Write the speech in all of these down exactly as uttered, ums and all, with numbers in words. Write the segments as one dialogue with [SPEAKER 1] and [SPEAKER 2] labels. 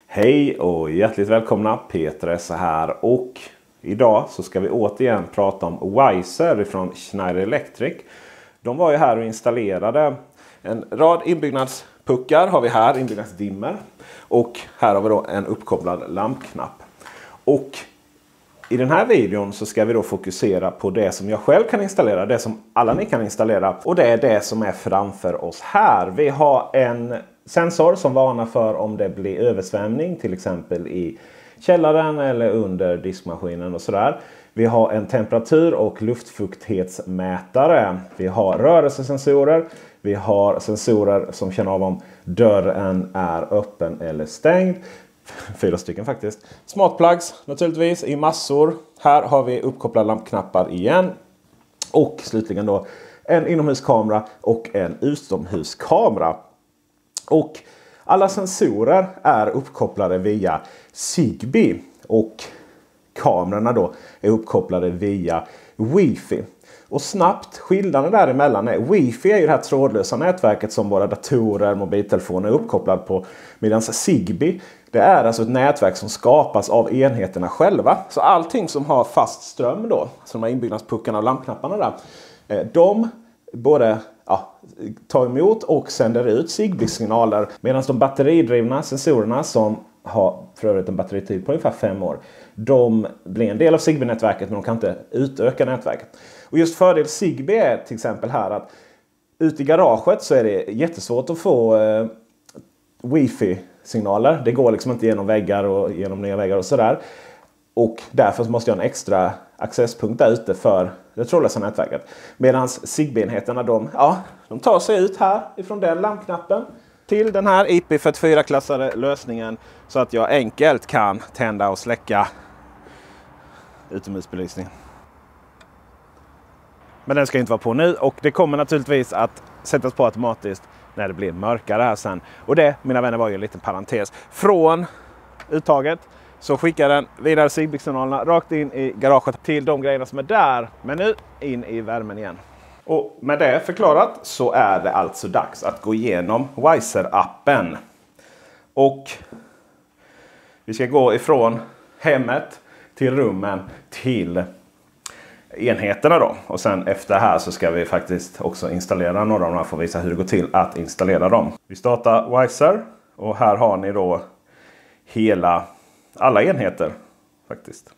[SPEAKER 1] Hej och hjärtligt välkomna, Peter Esse här, och idag så ska vi återigen prata om Wiser från Schneider Electric. De var ju här och installerade en rad inbyggnadspuckar har vi här, inbyggnadsdimmer, och här har vi då en uppkopplad lampknapp. Och i den här videon så ska vi då fokusera på det som jag själv kan installera, det som alla ni kan installera, och det är det som är framför oss här. Vi har en sensor som varnar för om det blir översvämning, till exempel i källaren eller under diskmaskinen och sådär. Vi har en temperatur- och luftfuktighetsmätare. Vi har rörelsesensorer. Vi har sensorer som känner av om dörren är öppen eller stängd. Fyra stycken faktiskt. Smart plugs naturligtvis i massor. Här har vi uppkopplade lampknappar igen. Och slutligen då en inomhuskamera och en utomhuskamera. Och alla sensorer är uppkopplade via Zigbee. Och kamerorna då är uppkopplade via Wi-Fi. Och snabbt skillnaden däremellan är Wi-Fi är ju det här trådlösa nätverket som våra datorer, mobiltelefoner är uppkopplade på. Medan Zigbee, det är alltså ett nätverk som skapas av enheterna själva. Så allting som har fast ström då, som de här inbyggnadspuckarna och lampknapparna där, de både ja, tar emot och sänder ut Zigbee-signaler. Medan de batteridrivna sensorerna som har för övrigt en batteritid på ungefär fem år. De blir en del av Zigbee-nätverket, men de kan inte utöka nätverket. Och just fördel Zigbee är till exempel här att ute i garaget så är det jättesvårt att få eh, Wi-Fi-signaler. Det går liksom inte genom väggar och genom nya väggar och sådär. Och därför måste jag ha en extra accesspunkt där ute för det trådlösa nätverket. Medan Zigbee-enheterna de, ja, de tar sig ut här ifrån den lampknappen till den här I P fyrtiofyra-klassade lösningen, så att jag enkelt kan tända och släcka utomhusbelysningen. Men den ska inte vara på nu, och det kommer naturligtvis att sättas på automatiskt när det blir mörkare här sen. Och det, mina vänner, var ju en liten parentes. Från uttaget så skickar den vidare Zigbee-signalerna rakt in i garaget till de grejerna som är där. Men nu in i värmen igen. Och med det förklarat så är det alltså dags att gå igenom Wiser-appen. Och vi ska gå ifrån hemmet till rummen till enheterna då. Och sen efter här så ska vi faktiskt också installera några av dem för att visa hur det går till att installera dem. Vi startar Wiser och här har ni då hela alla enheter faktiskt.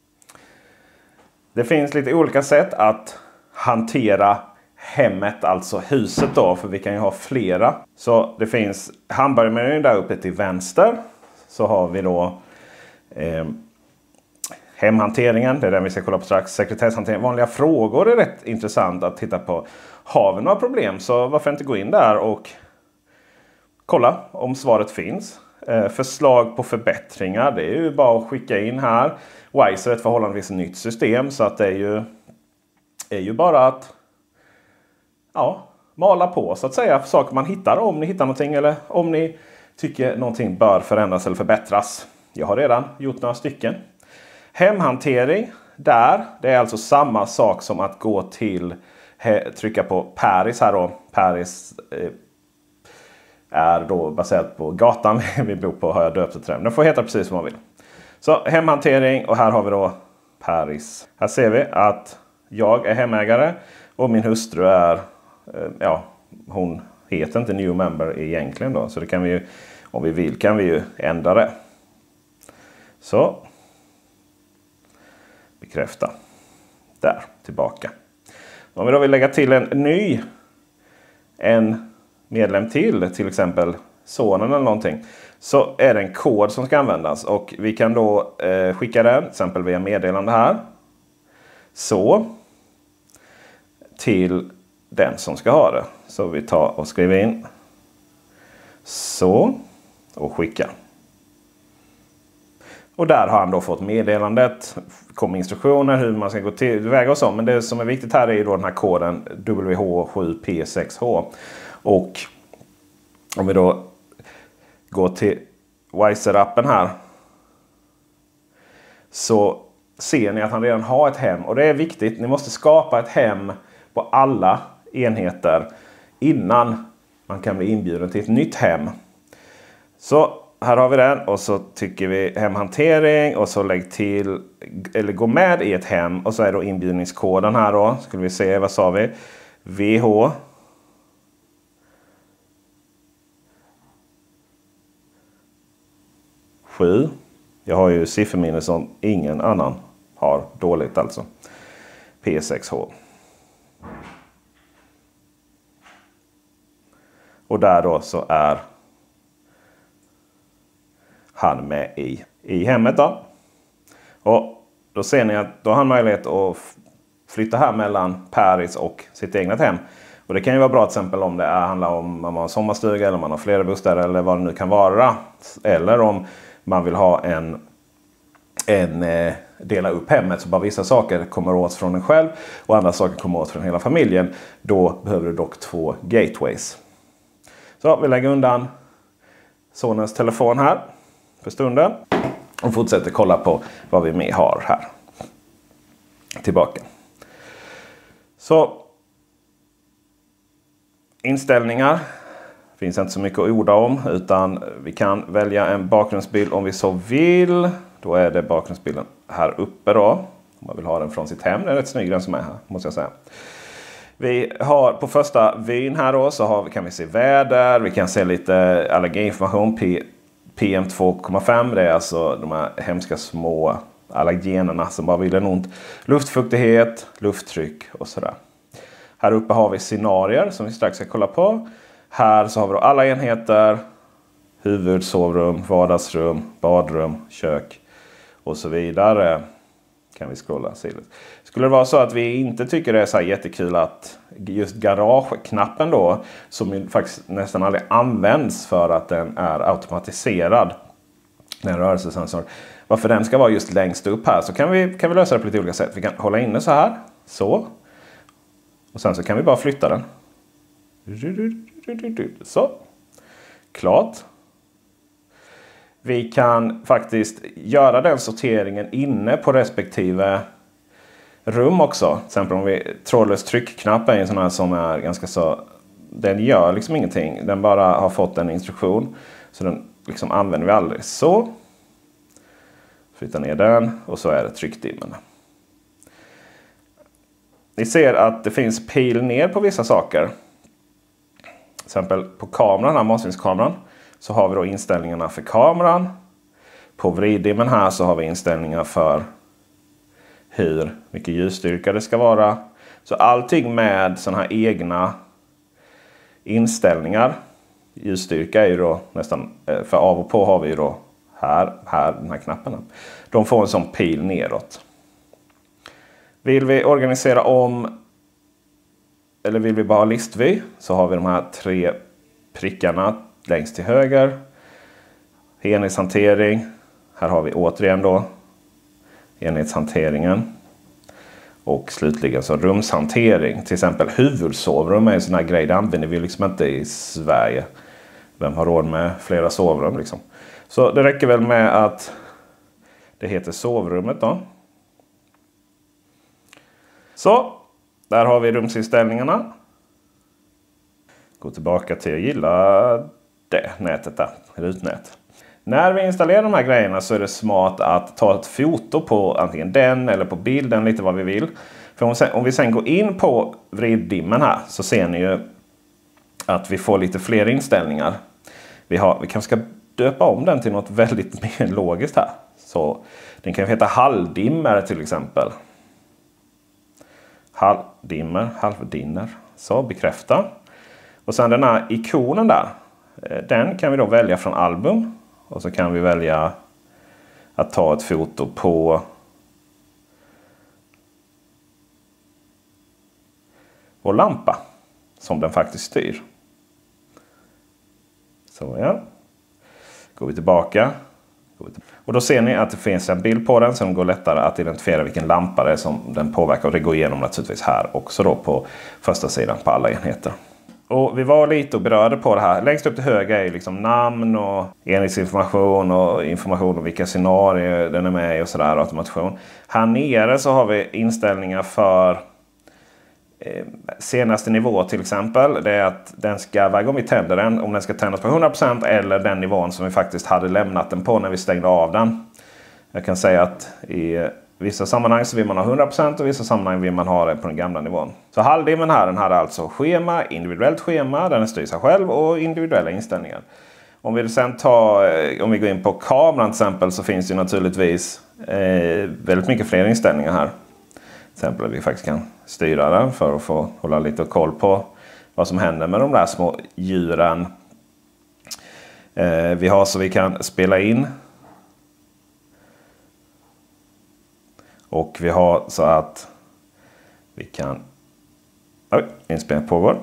[SPEAKER 1] Det finns lite olika sätt att hantera hemmet, alltså huset då, för vi kan ju ha flera. Så det finns hamburgermenyn där uppe till vänster. Så har vi då eh, hemhanteringen, det är den vi ska kolla på strax. Sekretesshantering, vanliga frågor är rätt intressant att titta på. Har vi några problem så varför inte gå in där och kolla om svaret finns. Eh, förslag på förbättringar, det är ju bara att skicka in här. Wiser är ett förhållandevis nytt system, så att det är ju, är ju bara att ja, mala på så att säga saker man hittar, om ni hittar någonting eller om ni tycker någonting bör förändras eller förbättras. Jag har redan gjort några stycken. Hemhantering, där, det är alltså samma sak som att gå till, he, trycka på Paris här då. Paris eh, är då baserat på gatan vi bor på, har jag döpt det till den. Den får heta precis som man vill. Så hemhantering, och här har vi då Paris. Här ser vi att jag är hemägare och min hustru är, eh, ja, hon heter inte new member egentligen då. Så det kan vi ju, om vi vill kan vi ju ändra det. Så. Bekräfta. Där, tillbaka. Om vi då vill lägga till en ny, en medlem till, till exempel sonen eller någonting, så är det en kod som ska användas. Och vi kan då eh, skicka den, till exempel via meddelande här. Så. Till den som ska ha det. Så vi tar och skriver in. Så. Och skicka. Och där har han då fått meddelandet. Kommer instruktioner hur man ska gå tillväga och så. Men det som är viktigt här är ju då den här koden W H sju P sex H. Och om vi då går till Wiser-appen här. Så ser ni att han redan har ett hem. Och det är viktigt. Ni måste skapa ett hem på alla enheter innan man kan bli inbjuden till ett nytt hem. Så här har vi den. Och så tycker vi hemhantering. Och så lägg till, eller gå med i ett hem. Och så är då inbjudningskoden här då. Skulle vi se, vad sa vi? V H. sju. Jag har ju sifferminne som ingen annan har. Dåligt alltså. P sex H. Och där då så är han med i, i hemmet då. Och då ser ni att då har han möjlighet att flytta här mellan Paris och sitt eget hem. Och det kan ju vara bra till exempel om det är, handlar om om man har en sommarstuga eller om man har flera bostäder eller vad det nu kan vara. Eller om man vill ha en, en eh, dela upp hemmet så bara vissa saker kommer åt från en själv och andra saker kommer åt från hela familjen. Då behöver du dock två gateways. Så vi lägger undan sonens telefon här för stunden. Och fortsätter kolla på vad vi mer har här. Tillbaka. Så. Inställningar. Finns inte så mycket att orda om. Utan vi kan välja en bakgrundsbild om vi så vill. Då är det bakgrundsbilden här uppe då. Om man vill ha den från sitt hem. Det är rätt snygg den som är här, måste jag säga. Vi har på första vyn här då så har, kan vi se väder. Vi kan se lite allergiinformation. P M två komma fem. Det är alltså de här hemska små allergenerna som bara vill en ont. Luftfuktighet, lufttryck och sådär. Här uppe har vi scenarier som vi strax ska kolla på. Här så har vi då alla enheter. Huvud, sovrum, vardagsrum, badrum, kök och så vidare. Kan vi scrolla sidan. Skulle det vara så att vi inte tycker det är så här jättekul att just garageknappen då, som ju faktiskt nästan aldrig används för att den är automatiserad, den rörelsesensor, varför den ska vara just längst upp här, så kan vi, kan vi lösa det på lite olika sätt. Vi kan hålla inne så här, så. Och sen så kan vi bara flytta den. Så. Klart. Vi kan faktiskt göra den sorteringen inne på respektive rum också. Till exempel om vi trådlös tryckknapp är en sån här som är ganska så. Den gör liksom ingenting. Den bara har fått en instruktion. Så den liksom använder vi aldrig. Så. Flytta ner den. Och så är det tryckdimmen. Ni ser att det finns pil ner på vissa saker. Till exempel på kameran, här matsvinnskameran. Så har vi då inställningarna för kameran. På vriddimmen här så har vi inställningar för hur mycket ljusstyrka det ska vara. Så allting med sådana här egna inställningar. Ljusstyrka är ju då nästan, för av och på har vi ju då här, här den här knappen. De får en sån pil neråt. Vill vi organisera om eller vill vi bara ha listvy, så har vi de här tre prickarna längst till höger. Enhetshantering. Här har vi återigen då enhetshanteringen. Och slutligen så rumshantering. Till exempel huvudsovrum är en sån här grej. Det använder vi liksom inte i Sverige. Vem har råd med flera sovrum liksom. Så det räcker väl med att det heter sovrummet då. Så, där har vi rumsinställningarna. Gå tillbaka till jag gillar det nätet där, rutnät. När vi installerar de här grejerna så är det smart att ta ett foto på antingen den eller på bilden, lite vad vi vill. För om vi sen, om vi sen går in på vriddimmen här så ser ni ju att vi får lite fler inställningar. Vi, har, vi kanske ska döpa om den till något väldigt mer logiskt här. Så den kan heta halvdimmer till exempel. Halvdimmer, halvdinner. Så, bekräfta. Och sen den här ikonen där. Den kan vi då välja från album. Och så kan vi välja att ta ett foto på vår lampa. Som den faktiskt styr. Så ja. Går vi tillbaka. Och då ser ni att det finns en bild på den som går lättare att identifiera vilken lampa det är som den påverkar. Och det går igenom naturligtvis här också då på första sidan på alla enheter. Och vi var lite och berörde på det här. Längst upp till höger är liksom namn och enhetsinformation och information om vilka scenarier den är med i och sådär, automation. Här nere så har vi inställningar för eh, senaste nivå till exempel. Det är att den ska, varje gång vi tänder den, om den ska tändas på hundra procent eller den nivån som vi faktiskt hade lämnat den på när vi stängde av den. Jag kan säga att i vissa sammanhang så vill man ha hundra procent och i vissa sammanhang vill man ha det på den gamla nivån. Så halvdimmen här, den hade alltså schema, individuellt schema, den styr sig själv och individuella inställningar. Om vi sen tar, om vi går in på kameran till exempel, så finns det naturligtvis eh, väldigt mycket fler inställningar här. Till exempel att vi faktiskt kan styra den för att få hålla lite koll på vad som händer med de där små djuren. Eh, vi har så vi kan spela in. Och vi har så att vi kan... Oj, inspelning pågår.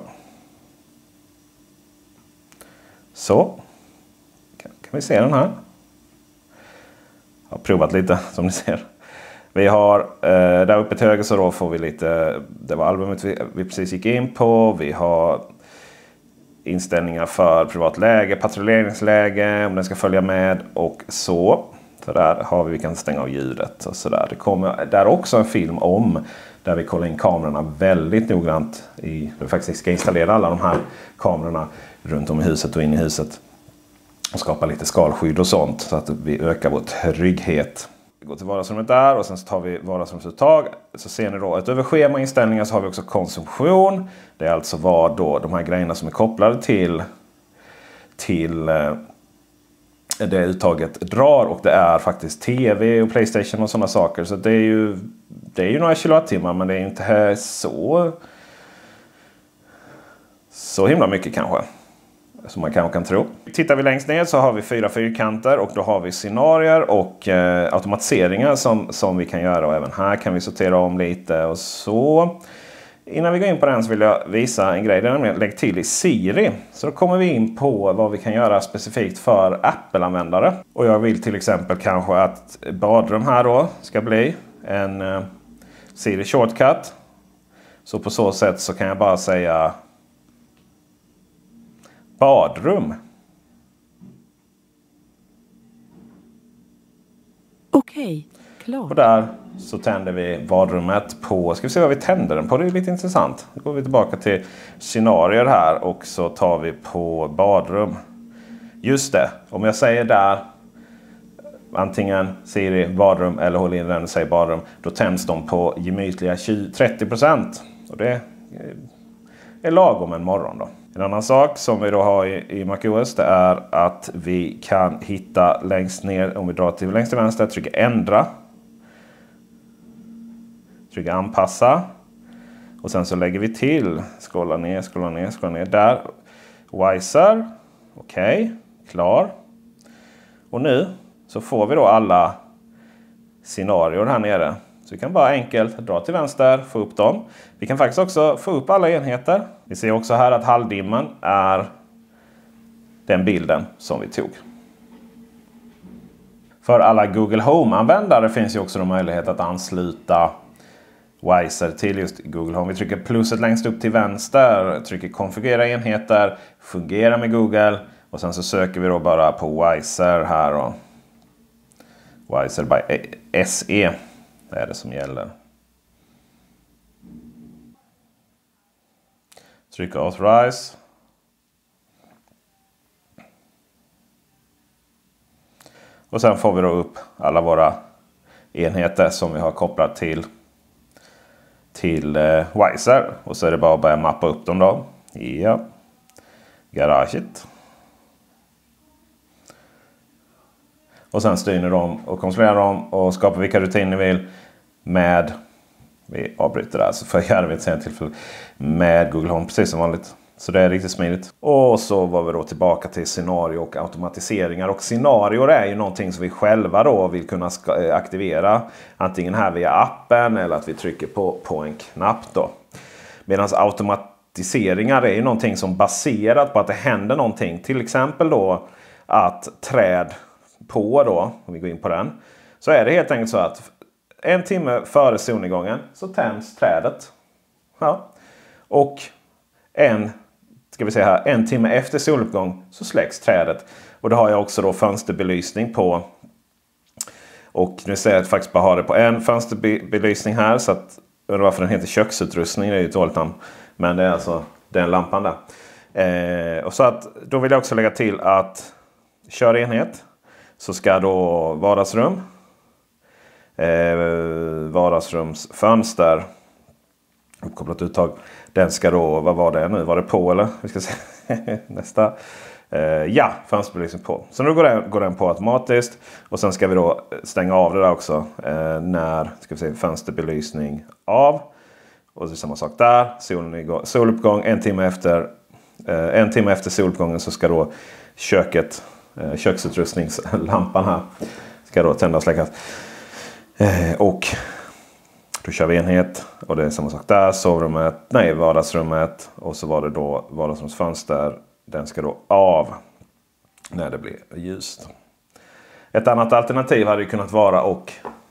[SPEAKER 1] Så. Kan, kan vi se den här? Jag har provat lite som ni ser. Vi har eh, där uppe till höger så då får vi lite... Det var albumet vi, vi precis gick in på. Vi har inställningar för privat läge, patrulleringsläge, om den ska följa med och så. Så där har vi, vi kan stänga av ljudet och sådär. Det kommer där också en film om där vi kollar in kamerorna väldigt noggrant. I, där vi faktiskt ska installera alla de här kamerorna runt om i huset och in i huset. Och skapa lite skalskydd och sånt så att vi ökar vår trygghet. Vi går till vardagsrummet där och sen så tar vi vardagsrumsuttag. Så ser ni då utöver schemainställningar så har vi också konsumtion. Det är alltså vad då de här grejerna som är kopplade till till det uttaget drar, och det är faktiskt tv och PlayStation och sådana saker. Så det är ju det är ju några kilowattimmar, men det är inte så så himla mycket kanske som man kanske kan tro. Tittar vi längst ner så har vi fyra fyrkanter och då har vi scenarier och eh, automatiseringar som, som vi kan göra, och även här kan vi sortera om lite och så. Innan vi går in på den så vill jag visa en grej. Det är nämligen lägg till i Siri. Så då kommer vi in på vad vi kan göra specifikt för Apple-användare. Och jag vill till exempel kanske att badrum här då ska bli en uh, Siri shortcut. Så på så sätt så kan jag bara säga badrum.
[SPEAKER 2] Okej, klart.
[SPEAKER 1] Och där så tänder vi badrummet på... Ska vi se vad vi tänder den på? Det är lite intressant. Då går vi tillbaka till scenarier här och så tar vi på badrum. Just det, om jag säger där antingen Siri badrum eller håller in den och säger badrum, då tänds de på gemytliga trettio procent. Och det är lagom en morgon då. En annan sak som vi då har i, i macOS, det är att vi kan hitta längst ner, om vi drar till längst till vänster, trycker ändra. Trycker anpassa. Och sen så lägger vi till, scrolla ner, scrolla ner, scrolla ner. Där, Wiser. Okej, okay, klar. Och nu så får vi då alla scenarier här nere. Så vi kan bara enkelt dra till vänster, få upp dem. Vi kan faktiskt också få upp alla enheter. Vi ser också här att halvdimmen är den bilden som vi tog. För alla Google Home-användare finns ju också en möjlighet att ansluta Wiser till just Google Home. Vi trycker pluset längst upp till vänster, trycker konfigurera enheter, fungera med Google. Och sen så söker vi då bara på Wiser här då. Wiser by S E. Det är det som gäller. Trycka authorize. Och sen får vi då upp alla våra enheter som vi har kopplat till till eh, Wiser. Och så är det bara att börja mappa upp dem då. Ja. Garaget. Och sen styr ni dem och kontrollerar dem och skapar vilka rutiner ni vill med, vi avbryter där så får jag göra vid ett senare tillfälle, med Google Home precis som vanligt. Så det är riktigt smidigt. Och så var vi då tillbaka till scenario och automatiseringar. Och scenarior är ju någonting som vi själva då vill kunna aktivera. Antingen här via appen eller att vi trycker på, på en knapp då. Medan automatiseringar är ju någonting som baserat på att det händer någonting. Till exempel då att träd på då, om vi går in på den, så är det helt enkelt så att en timme före solnedgången så tänds trädet. Ja. Och en, ska vi säga här, en timme efter soluppgång så släcks trädet. Och det har jag också då fönsterbelysning på. Och nu ser jag att jag faktiskt bara har det på en fönsterbelysning här. Så att undrar varför den heter köksutrustning, det är ju ett dåligt namn. Men det är alltså den lampan där. Eh, och så att då vill jag också lägga till att kör enhet så ska då vardagsrum, eh, vardagsrumsfönster, uppkopplat uttag, den ska då, vad var det nu, var det på eller? Vi ska se nästa. Eh, ja, fönsterbelysning på. Så nu går den, går den på automatiskt. Och sen ska vi då stänga av det där också. Eh, när, ska vi se, fönsterbelysning av. Och det är samma sak där. Solen igång, soluppgång en timme efter. Eh, en timme efter soluppgången så ska då köket, eh, köksutrustningslampan här, ska då tändas och släckas. Eh, och då kör vi enhet. Och det är samma sak där. Sovrummet, nej vardagsrummet. Och så var det då vardagsrumsfönster. Den ska då av när det blir ljust. Ett annat alternativ hade ju kunnat vara och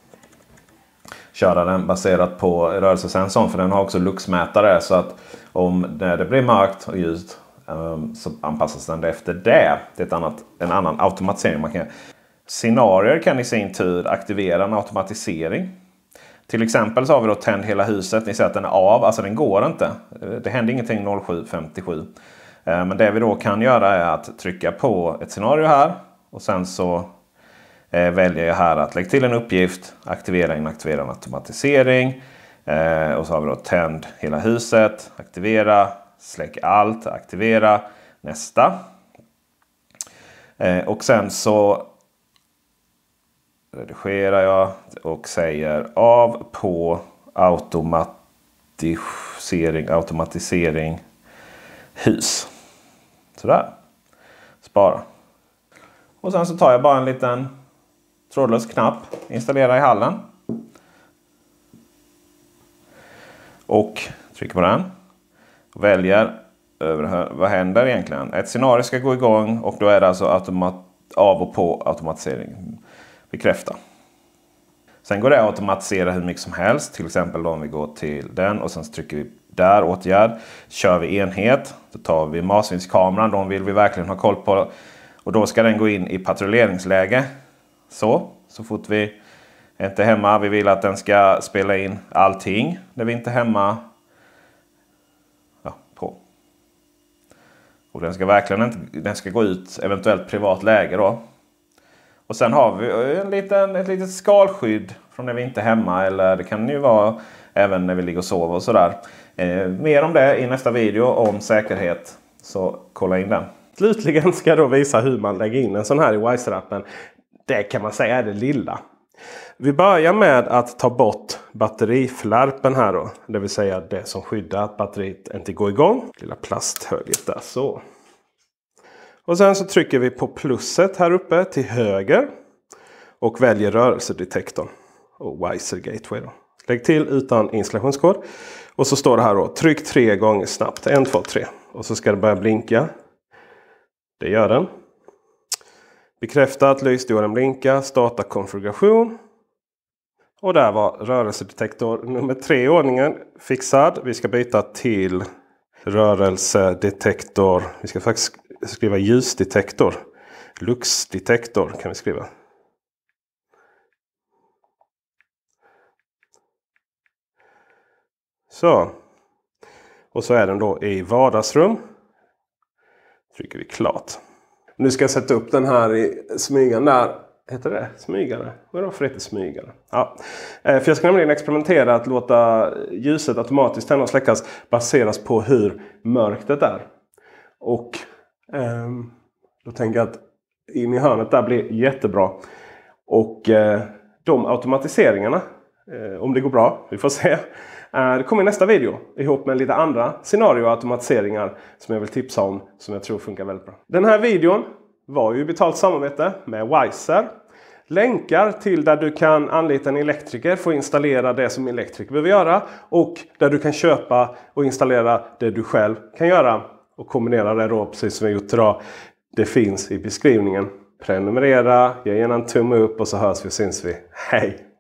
[SPEAKER 1] köra den baserat på rörelsesensorn. För den har också luxmätare. Så att om när det blir mörkt och ljust um, så anpassas den efter det. Det är ett annat, en annan automatisering man kan. Scenarier kan i sin tur aktivera en automatisering. Till exempel så har vi då tänd hela huset. Ni ser att den är av. Alltså den går inte. Det händer ingenting noll sju femtiosju. Men det vi då kan göra är att trycka på ett scenario här. Och sen så eh, väljer jag här att lägga till en uppgift. Aktivera, inaktivera en automatisering. Eh, och så har vi då tänd hela huset. Aktivera, släck allt, aktivera, nästa. Eh, och sen så redigerar jag och säger av på automatisering, automatisering hus. Sådär. Spara. Och sen så tar jag bara en liten trådlös knapp. Installera i hallen. Och trycker på den. Och väljer över, vad händer egentligen. Ett scenario ska gå igång. Och då är det alltså automat, av och på automatisering. Bekräfta. Sen går det att automatisera hur mycket som helst. Till exempel om vi går till den och sen trycker vi där, åtgärd. Kör vi enhet. Då tar vi marsvinskameran. De vill vi verkligen ha koll på. Och då ska den gå in i patrulleringsläge. Så. Så fort vi är inte hemma. Vi vill att den ska spela in allting. När vi inte är hemma. Ja, på. Och den ska verkligen inte, den ska gå ut eventuellt privat läge då. Och sen har vi en liten, ett litet skalskydd från när vi inte är hemma. Eller det kan ju vara även när vi ligger och sover och sådär. Eh, mer om det i nästa video om säkerhet. Så kolla in den. Slutligen ska jag då visa hur man lägger in en sån här i Wiser-appen. Det kan man säga är det lilla. Vi börjar med att ta bort batteriflärpen här då. Det vill säga det som skyddar att batteriet inte går igång. Lilla plasthöljet där så. Och sen så trycker vi på plusset här uppe till höger. Och väljer rörelsedetektorn. Och Wiser Gateway då. Lägg till utan installationskod. Och så står det här då. Tryck tre gånger snabbt. ett, två, tre. Och så ska det börja blinka. Det gör den. Bekräfta att lysdioden blinkar. Starta konfiguration. Och där var rörelsedetektor nummer tre i ordningen fixad. Vi ska byta till rörelsedetektor. Vi ska faktiskt skriva ljusdetektor. Luxdetektor kan vi skriva. Så. Och så är den då i vardagsrum. Trycker vi klart. Nu ska jag sätta upp den här i smygaren där. Heter det? Smygare? Vad är det för heter smygare? Ja. För jag ska nämligen experimentera att låta ljuset automatiskt tända och släckas baseras på hur mörkt det är. Och eh, då tänker jag att in i hörnet där blir jättebra. Och eh, de automatiseringarna, eh, om det går bra, vi får se. Det kommer i nästa video ihop med lite andra scenario och automatiseringar som jag vill tipsa om som jag tror funkar väldigt bra. Den här videon var ju betalt samarbete med Wiser. Länkar till där du kan anlita en elektriker för att installera det som elektriker behöver göra. Och där du kan köpa och installera det du själv kan göra. Och kombinera det då precis som vi gjort idag. Det finns i beskrivningen. Prenumerera, ge gärna en tumme upp och så hörs vi och syns vi. Hej!